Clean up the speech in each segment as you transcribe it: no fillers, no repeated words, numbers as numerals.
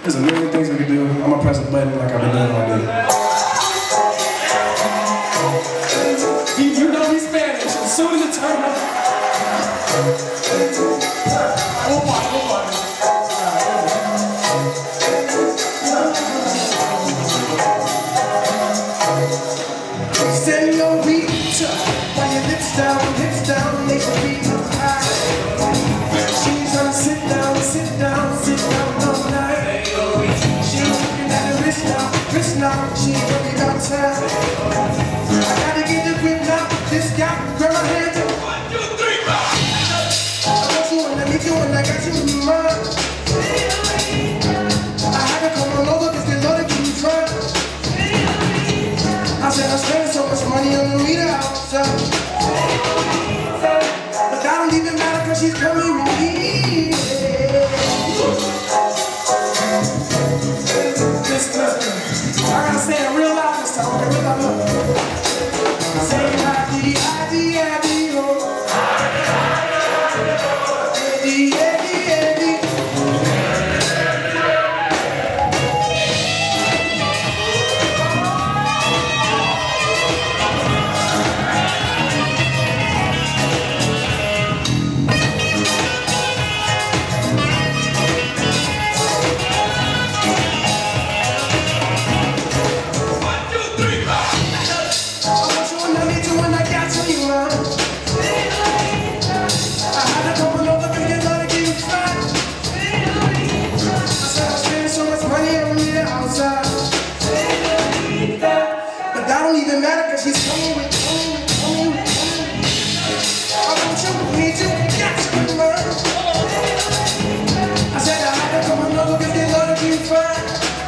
There's a million things we can do. I'm gonna press a button like I've been doing all day. You know he's Spanish. As soon as it turns up. One more. Senorita, while your hips down, make the beat high. She's trying to sit down all night. She's looking at the wrist now, she ain't worried about time. I gotta get the grip now, this guy, grab my hands up. 1, 2, 3, 4. I want you and I need you and I got you in my mind. I had to come on over cause they know that you try. I said I spent so much money on the Rita outside. But that don't even matter cause she's coming with me. Listen. I gotta say it real loud this time, okay, real loud. Say I-D, oh. But that don't even matter cause she's coming with. I want you, need you, got you in mind. I said I had to come over cause they love to be fine.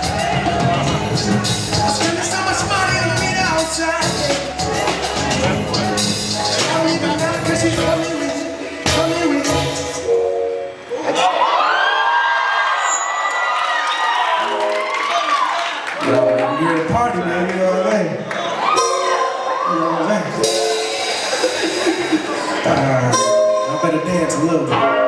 I spend so much money on me outside. That don't even matter cause she's coming with. You're at a party, man, you know what I mean? You know what I'm saying? I better dance a little bit.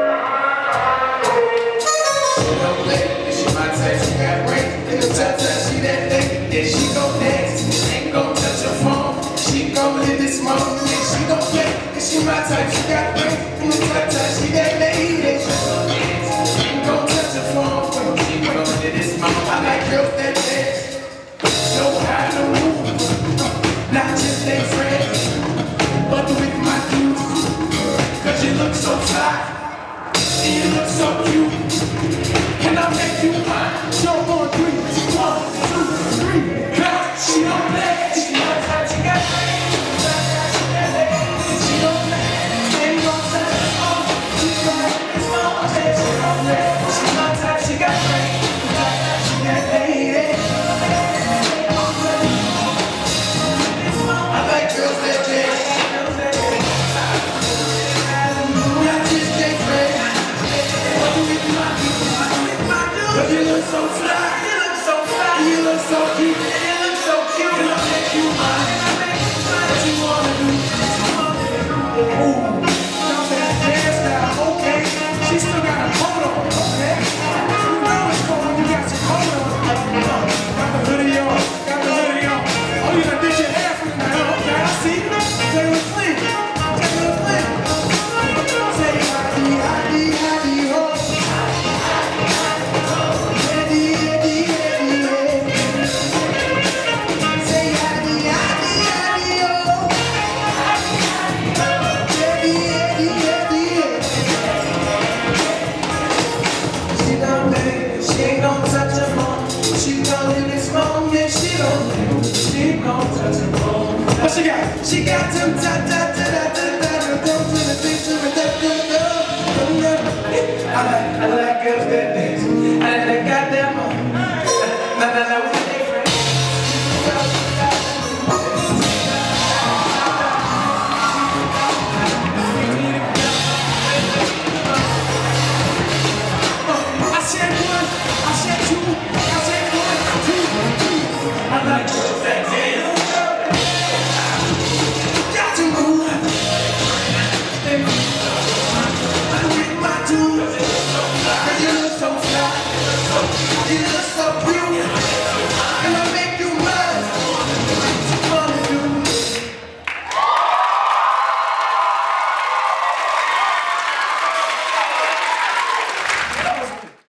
She don't play, and she might say she got break. In the touch, she that naked, then she gon' dance. Ain't gon' touch her phone, she gon' live this moment. And she gon' play, and she might say she got break. In the touch, she that naked, she gon' dance. Ain't gon' touch her phone, she gon' live this moment. I like girls that dance. Know how to move, not just they friends, but with my dudes. Cause you look so fly, and you look so cute. Can I make you mine? Show 1, 3, 1, 2, 3. Now she don't play, she knows how she got paid. She don't play, ain't gon' touch her phone. She gon' make this moment, she don't play. She knows how she got paid. She got paid. But you look so fly, you look so fly, you look so cute, you look so cute. And I'll make you mine, what you wanna do, Ooh, now that dance now, okay. She still got a coat on, okay. You know it's cold, you got your coat on. Got the hoodie on, Oh, you done did your hair from now, okay, I see. Say it was clean, Say I-D, oh. What she got? She got them